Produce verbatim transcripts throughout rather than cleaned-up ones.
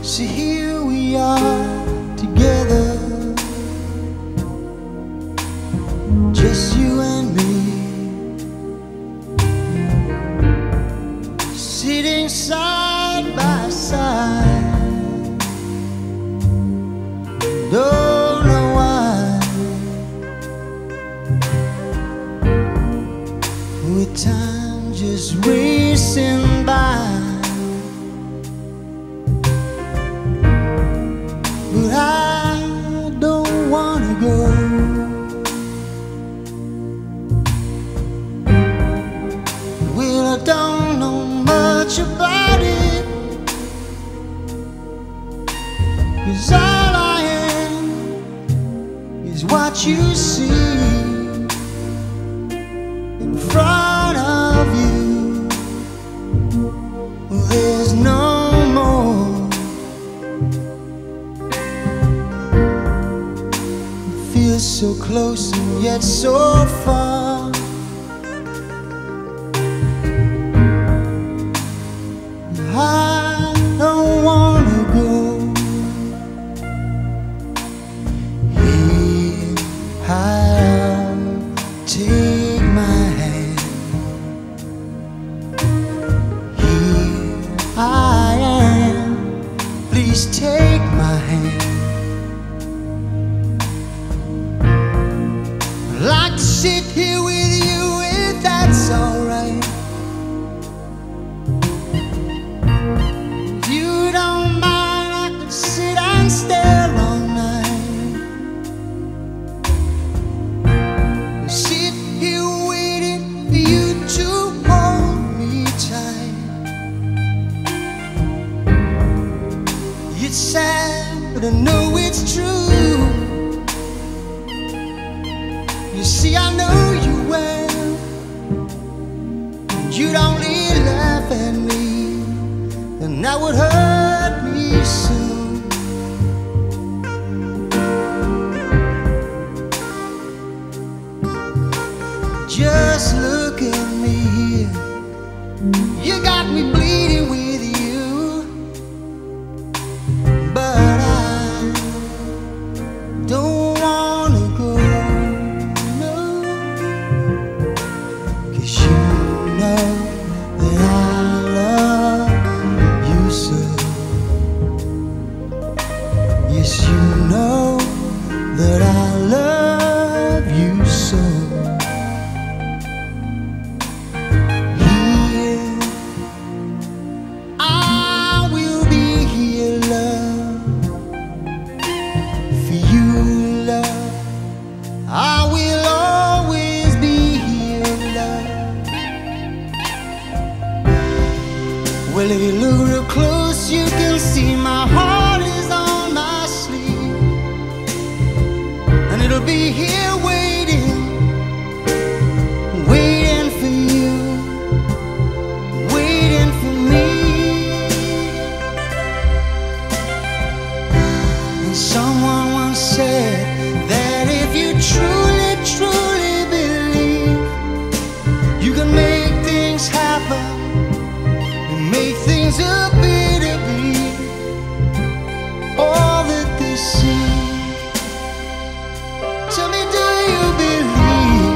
See, here we are together, just you and me, sitting side by side. Don't know why, with time just racing by. But I don't wanna go. Well, I don't know much about it, 'cause all I am is what you see in front of you. Well, there's no more. Feels so close and yet so far. I don't wanna go. Here I am, take my hand. Here I am, please take my hand. I'd like to sit here with you if that's alright. If you don't mind, I could sit and stare all night. Sit here waiting for you to hold me tight. It's sad, but I know it's true. You see, I know you well, and you'd only laugh at me, and that would hurt me soon. Just look at me here, you got me bleeding with you, but I don't wanna go. Yes, you know that I love you so. Here I will be here, love, for you, love. I will always be here, love. Well, if you look real close, you can see my heart is on my sleeve, and it'll be here waiting, waiting for you, waiting for me. And someone once said that if you truly, truly believe, you can make things happen and make things appear to be all that they see. Tell me, do you believe?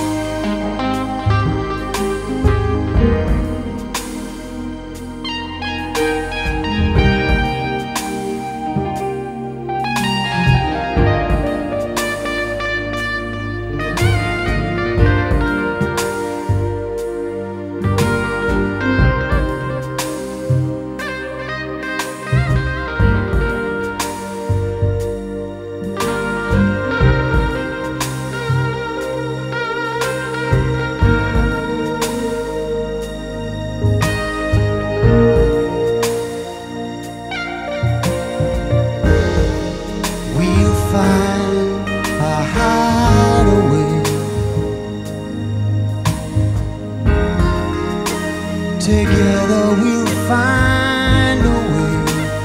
Together we'll find a way,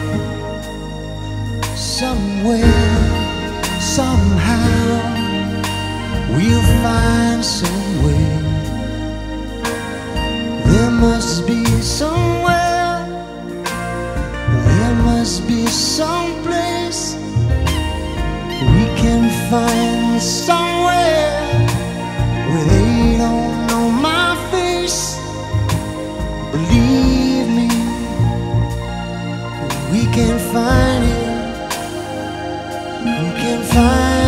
somewhere, somehow, we'll find some way. There must be somewhere, there must must be some place we can find somewhere where they don't know my face. Believe me, we can find it. We can find